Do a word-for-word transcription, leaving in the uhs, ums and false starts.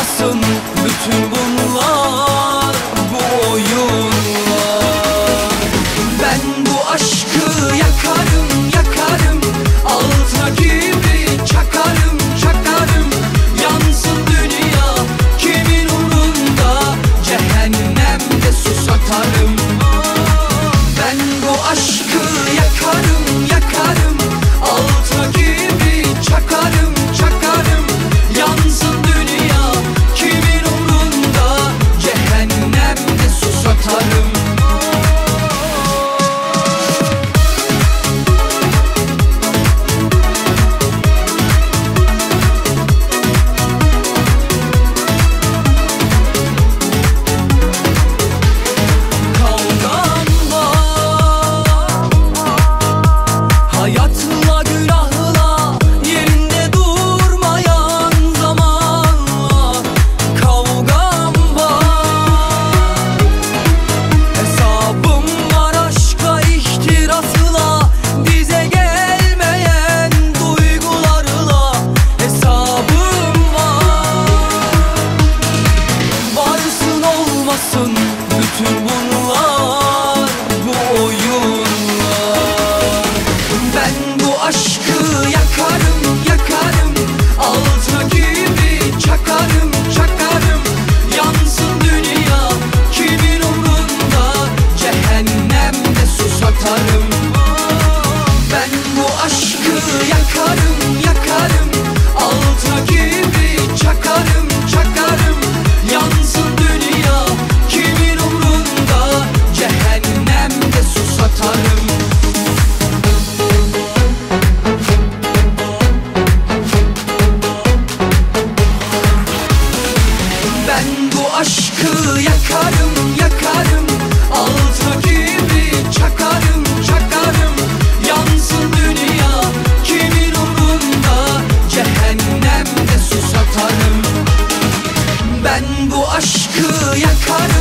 olmasın bütün bunlar, bu oyunlar. Ben bu aşkı yakarım, yakarım, altına gibi çakarım, çakarım. Yansın dünya kimin umrunda, cehennemde su satarım. Ben bu aşkı yakarım, yakarım, altına gibi çakarım, çakarım. Yansın dünya kimin umrunda, cehennemde su satarım. Hayatla günahla yerinde durmayan zamanla kavgam var. Hesabım var aşka ihtirasla, dize gelmeyen duygularla hesabım var. Varsın olmasın bütün bunlar, bu oyunlar. Ben bu aşkı yakarım, yakarım, altına gibi çakarım, çakarım. Yansın dünya kimin umrunda, cehennemde su satarım. Ben bu aşkı yakarım, yakarım, altına gibi çakarım, çakarım. Yansın dünya kimin umrunda, cehennemde su satarım. Ben bu aşkı yakarım, yakarım, altına gibi çakarım, çakarım. Yansın dünya kimin umrunda, cehennemde su satarım. Ben bu aşkı yakarım.